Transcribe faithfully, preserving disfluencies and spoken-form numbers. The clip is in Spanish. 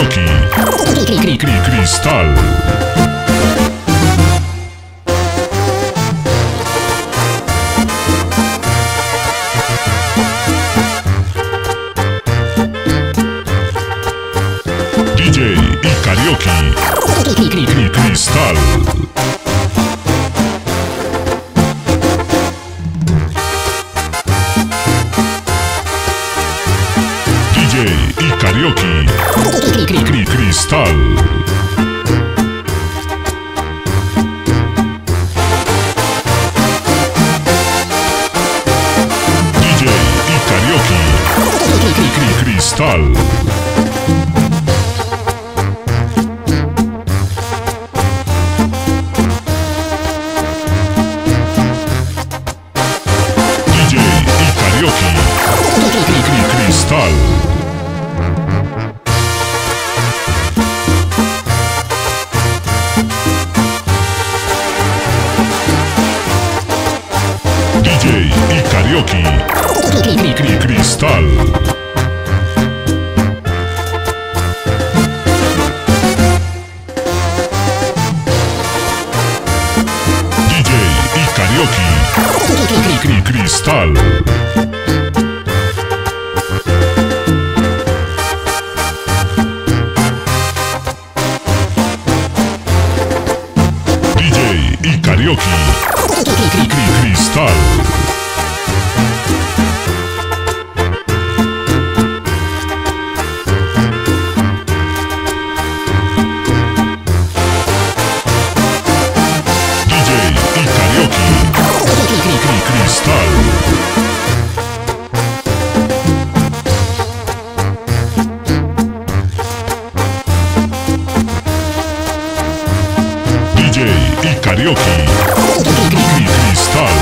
karaoke. Cri, cri, cri, cristal. D J y karaoke. Cri, cri, cri, cristal. D J y karaoke. Cri, cri, cri, cristal. D J y karaoke. Cri, cri, cri, cristal. D J y karaoke. Cri, cri, cri, cristal. D J y karaoke. Cri, cri, cri, cristal. D J y karaoke. Cri, cri, cri, cristal. D J y karaoke. Cri, cri, cri, cristal. D J y karaoke. Cri, cri, cri, cristal. D J y karaoke. Cri, cri, cri, cristal.